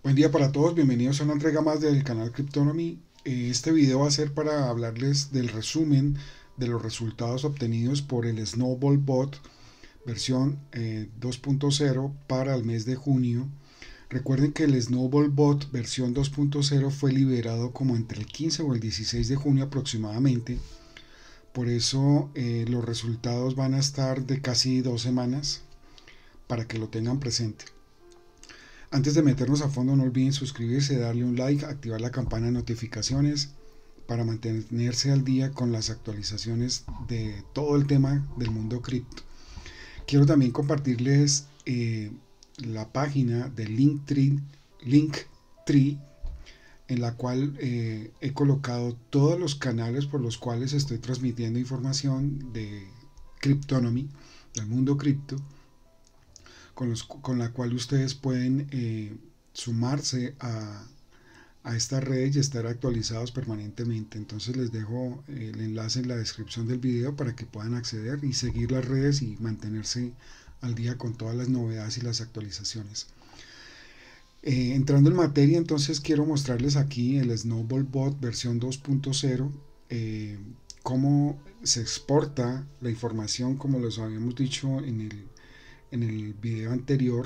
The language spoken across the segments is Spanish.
Buen día para todos, bienvenidos a una entrega más del canal Cryptonomy. Este video va a ser para hablarles del resumen de los resultados obtenidos por el Snowball Bot versión 2.0 para el mes de junio. Recuerden que el Snowball Bot versión 2.0 fue liberado como entre el 15 o el 16 de junio aproximadamente. Por eso los resultados van a estar de casi 2 semanas para que lo tengan presente. Antes de meternos a fondo, no olviden suscribirse, darle un like, activar la campana de notificaciones para mantenerse al día con las actualizaciones de todo el tema del mundo cripto. Quiero también compartirles la página de Linktree, en la cual he colocado todos los canales por los cuales estoy transmitiendo información de Cryptonomy, del mundo cripto, con la cual ustedes pueden sumarse a esta red y estar actualizados permanentemente. Entonces les dejo el enlace en la descripción del video para que puedan acceder y seguir las redes y mantenerse al día con todas las novedades y las actualizaciones. Entrando en materia, entonces quiero mostrarles aquí el Snowball Bot versión 2.0, cómo se exporta la información, como les habíamos dicho en el video anterior.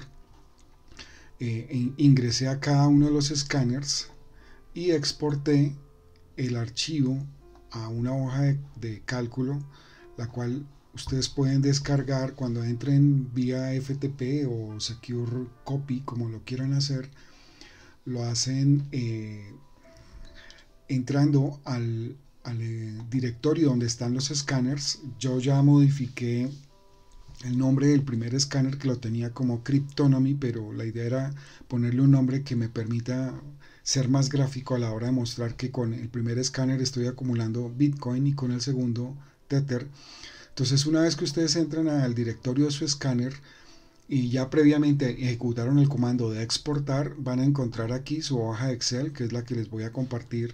Ingresé a cada uno de los escáneres y exporté el archivo a una hoja de cálculo, la cual ustedes pueden descargar cuando entren vía FTP o Secure Copy, como lo quieran hacer. Lo hacen entrando al directorio donde están los escáneres. Yo ya modifiqué el nombre del primer escáner, que lo tenía como Cryptonomy, pero la idea era ponerle un nombre que me permita ser más gráfico a la hora de mostrar que con el primer escáner estoy acumulando Bitcoin y con el segundo Tether. Entonces, una vez que ustedes entran al directorio de su escáner y ya previamente ejecutaron el comando de exportar, van a encontrar aquí su hoja de Excel, que es la que les voy a compartir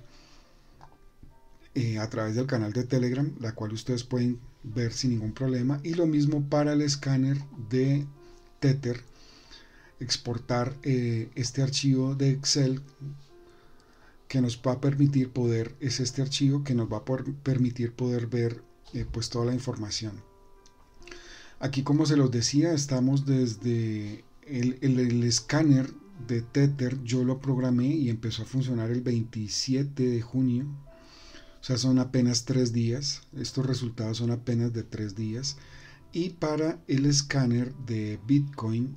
a través del canal de Telegram, la cual ustedes pueden ver sin ningún problema. Y lo mismo para el escáner de Tether, exportar este archivo de Excel que nos va a permitir poder, es este archivo que nos va a permitir poder ver pues toda la información. Aquí, como se los decía, estamos desde el escáner de Tether. Yo lo programé y empezó a funcionar el 27 de junio. O sea, son apenas 3 días. Estos resultados son apenas de 3 días. Y para el escáner de Bitcoin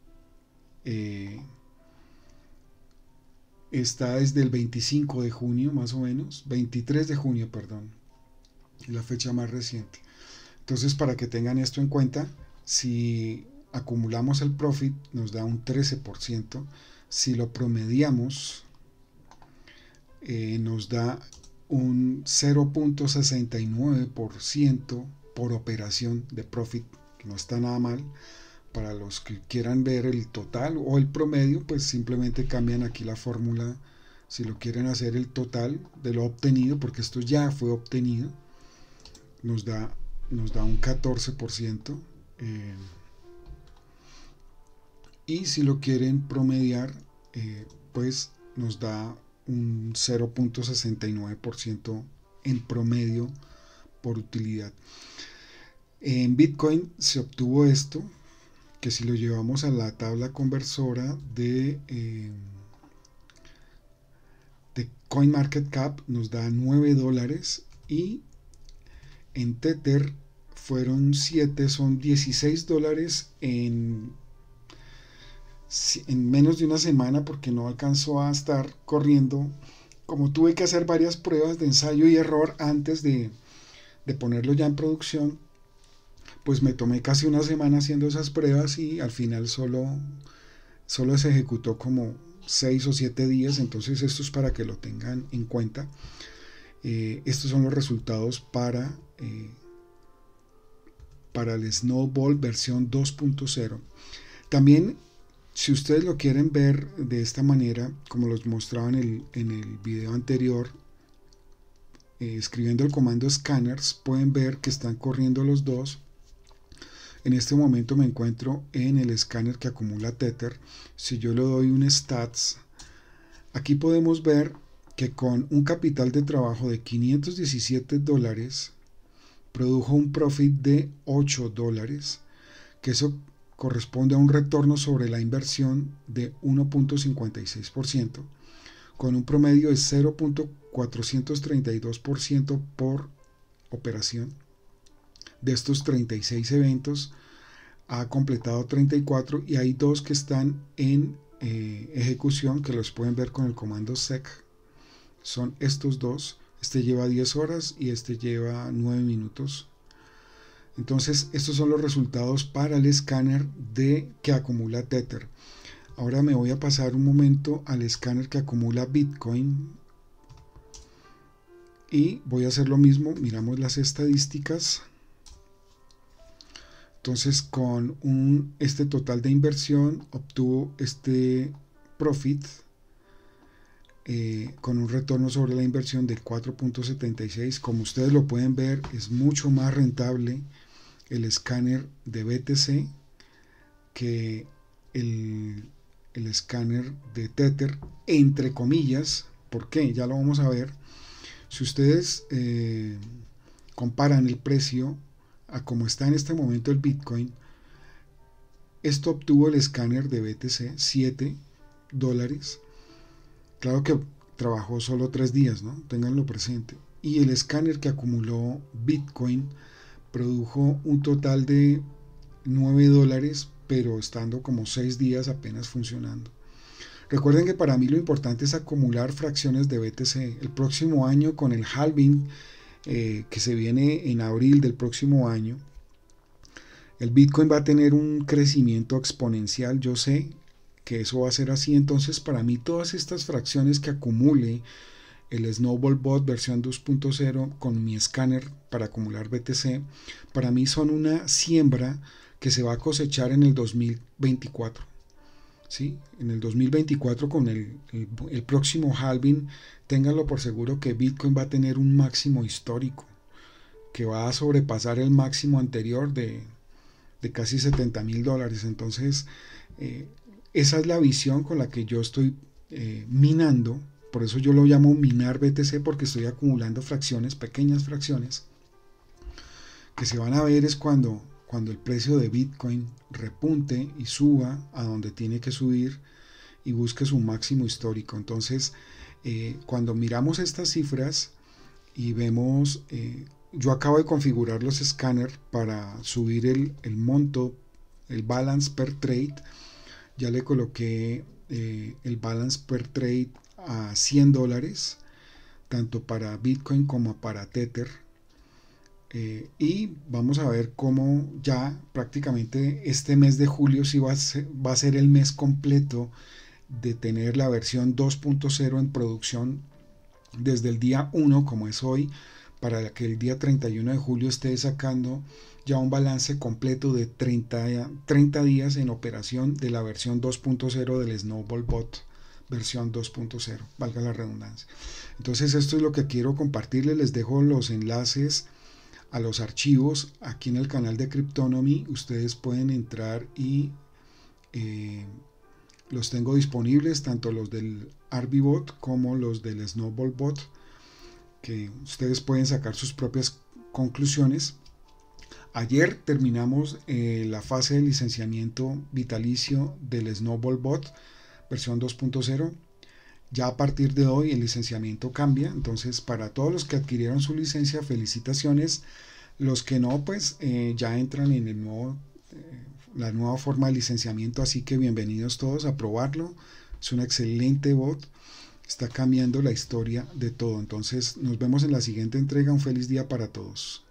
está desde el 25 de junio, más o menos. 23 de junio, perdón. La fecha más reciente. Entonces, para que tengan esto en cuenta, si acumulamos el profit, nos da un 13%. Si lo promediamos, nos da un 0.69% por operación de profit, que no está nada mal. Para los que quieran ver el total o el promedio, pues simplemente cambian aquí la fórmula. Si lo quieren hacer el total de lo obtenido, porque esto ya fue obtenido, nos da un 14%. Y si lo quieren promediar, pues nos da un 0.69% en promedio por utilidad. En Bitcoin se obtuvo esto, que si lo llevamos a la tabla conversora de CoinMarketCap, nos da $9, y en Tether fueron 7, son $16 en menos de una semana, porque no alcanzó a estar corriendo. Como tuve que hacer varias pruebas de ensayo y error antes de ponerlo ya en producción, pues me tomé casi una semana haciendo esas pruebas y al final solo se ejecutó como 6 o 7 días. Entonces esto es para que lo tengan en cuenta. Estos son los resultados para el Snowball versión 2.0. También, si ustedes lo quieren ver de esta manera, como los mostraba en el video anterior, escribiendo el comando scanners, pueden ver que están corriendo los dos. En este momento me encuentro en el escáner que acumula Tether. Si yo le doy un stats, Aquí podemos ver que con un capital de trabajo de $517 produjo un profit de $8, que eso corresponde a un retorno sobre la inversión de 1.56%, con un promedio de 0.432% por operación. De estos 36 eventos ha completado 34 y hay dos que están en ejecución, que los pueden ver con el comando sec. Son estos dos. Este lleva 10 horas y este lleva 9 minutos. Entonces estos son los resultados para el escáner que acumula Tether. Ahora me voy a pasar un momento al escáner que acumula Bitcoin y voy a hacer lo mismo. Miramos las estadísticas. Entonces con este total de inversión obtuvo este profit con un retorno sobre la inversión del 4.76. Como ustedes lo pueden ver, es mucho más rentable el escáner de BTC que el escáner de Tether, entre comillas. ¿Por qué? Ya lo vamos a ver. Si ustedes comparan el precio a como está en este momento el Bitcoin, esto obtuvo el escáner de BTC $7. Claro que trabajó solo 3 días, ¿no? Ténganlo presente. Y el escáner que acumuló Bitcoin produjo un total de $9, pero estando como 6 días apenas funcionando. Recuerden que para mí lo importante es acumular fracciones de BTC. El próximo año, con el halving que se viene en abril del próximo año, el Bitcoin va a tener un crecimiento exponencial. Yo sé que eso va a ser así. Entonces, para mí, todas estas fracciones que acumule el Snowball Bot versión 2.0 con mi escáner para acumular BTC, para mí son una siembra que se va a cosechar en el 2024. ¿Sí? En el 2024, con el próximo halving, ténganlo por seguro que Bitcoin va a tener un máximo histórico, que va a sobrepasar el máximo anterior de casi $70,000. Entonces, esa es la visión con la que yo estoy minando. Por eso yo lo llamo minar BTC, porque estoy acumulando fracciones, pequeñas fracciones, que se van a ver es cuando el precio de Bitcoin repunte y suba a donde tiene que subir y busque su máximo histórico. Entonces, cuando miramos estas cifras y vemos, yo acabo de configurar los escáneres para subir el monto, el balance per trade. Ya le coloqué el balance per trade a $100, tanto para Bitcoin como para Tether. Y vamos a ver cómo ya prácticamente este mes de julio sí va a ser el mes completo de tener la versión 2.0 en producción desde el día 1, como es hoy, para que el día 31 de julio esté sacando ya un balance completo de 30 días en operación de la versión 2.0 del Snowball Bot versión 2.0, valga la redundancia. Entonces esto es lo que quiero compartirles. Les dejo los enlaces a los archivos aquí en el canal de Cryptonomy. Ustedes pueden entrar y los tengo disponibles, tanto los del Arbibot como los del Snowball Bot, que ustedes pueden sacar sus propias conclusiones. Ayer terminamos la fase de licenciamiento vitalicio del Snowball Bot versión 2.0. Ya a partir de hoy el licenciamiento cambia. Entonces, para todos los que adquirieron su licencia, felicitaciones. Los que no, pues ya entran en el la nueva forma de licenciamiento. Así que bienvenidos todos a probarlo. Es un excelente bot. Está cambiando la historia de todo. Entonces, nos vemos en la siguiente entrega. Un feliz día para todos.